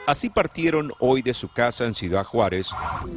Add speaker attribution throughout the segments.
Speaker 1: Así partieron hoy de su casa en Ciudad Juárez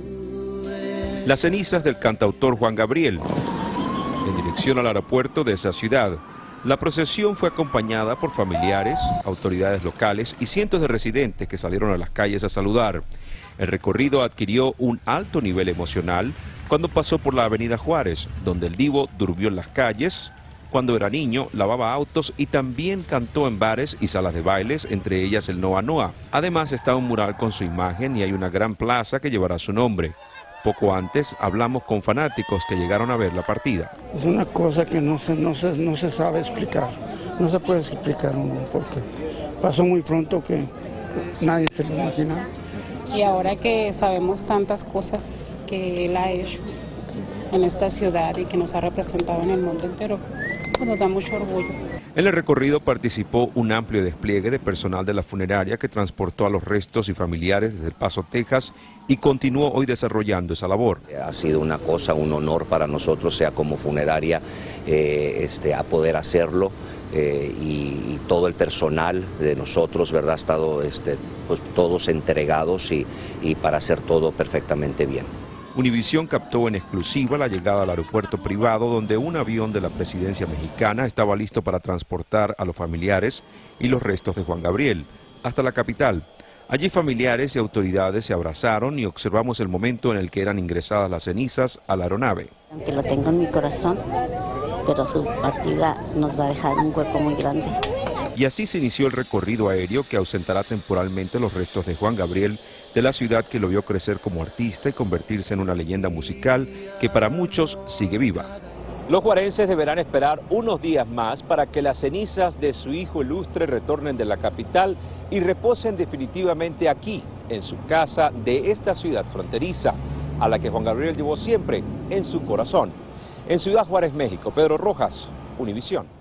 Speaker 1: las cenizas del cantautor Juan Gabriel, en dirección al aeropuerto de esa ciudad. La procesión fue acompañada por familiares, autoridades locales y cientos de residentes que salieron a las calles a saludar. El recorrido adquirió un alto nivel emocional cuando pasó por la avenida Juárez, donde el divo durmió en las calles. Cuando era niño, lavaba autos y también cantó en bares y salas de bailes, entre ellas el Noa Noa. Además está un mural con su imagen y hay una gran plaza que llevará su nombre. Poco antes hablamos con fanáticos que llegaron a ver la partida.
Speaker 2: Es una cosa que no se sabe explicar, no se puede explicar porque pasó muy pronto que nadie se lo imaginaba.
Speaker 3: Y ahora que sabemos tantas cosas que él ha hecho en esta ciudad y que nos ha representado en el mundo entero, pues nos da mucho orgullo.
Speaker 1: En el recorrido participó un amplio despliegue de personal de la funeraria que transportó a los restos y familiares desde El Paso, Texas, y continuó hoy desarrollando esa labor.
Speaker 4: Ha sido una cosa, un honor para nosotros, sea como funeraria, a poder hacerlo. Y todo el personal de nosotros, ¿verdad?, ha estado pues, todos entregados y para hacer todo perfectamente bien.
Speaker 1: Univisión captó en exclusiva la llegada al aeropuerto privado, donde un avión de la presidencia mexicana estaba listo para transportar a los familiares y los restos de Juan Gabriel hasta la capital. Allí familiares y autoridades se abrazaron y observamos el momento en el que eran ingresadas las cenizas a la aeronave.
Speaker 5: Aunque lo tengo en mi corazón, pero su partida nos va a dejar un hueco muy grande.
Speaker 1: Y así se inició el recorrido aéreo que ausentará temporalmente los restos de Juan Gabriel de la ciudad que lo vio crecer como artista y convertirse en una leyenda musical que para muchos sigue viva. Los juarenses deberán esperar unos días más para que las cenizas de su hijo ilustre retornen de la capital y reposen definitivamente aquí, en su casa de esta ciudad fronteriza, a la que Juan Gabriel llevó siempre en su corazón. En Ciudad Juárez, México, Pedro Rojas, Univisión.